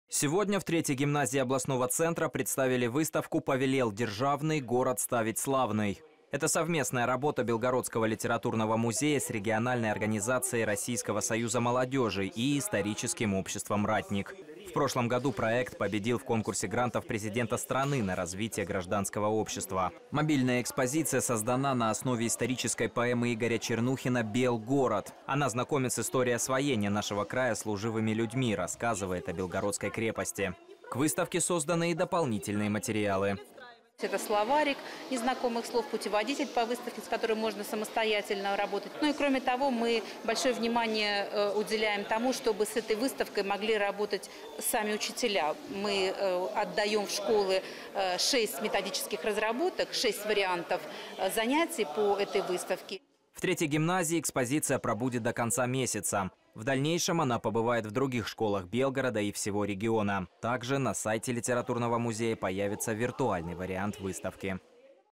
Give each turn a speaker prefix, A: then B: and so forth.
A: Сегодня в Третьей гимназии областного центра представили выставку «Повелел державный, город ставить славный». Это совместная работа Белгородского литературного музея с региональной организацией Российского союза молодежи и историческим обществом «Ратник». В прошлом году проект победил в конкурсе грантов президента страны на развитие гражданского общества. Мобильная экспозиция создана на основе исторической поэмы Игоря Чернухина «Белгород». Она знакомит с историей освоения нашего края служивыми людьми, рассказывает о Белгородской крепости. К выставке созданы и дополнительные материалы.
B: Это словарик незнакомых слов, путеводитель по выставке, с которым можно самостоятельно работать. Ну и кроме того, мы большое внимание уделяем тому, чтобы с этой выставкой могли работать сами учителя. Мы отдаем в школы 6 методических разработок, 6 вариантов занятий по этой выставке.
A: В Третьей гимназии экспозиция пробудет до конца месяца. В дальнейшем она побывает в других школах Белгорода и всего региона. Также на сайте литературного музея появится виртуальный вариант выставки.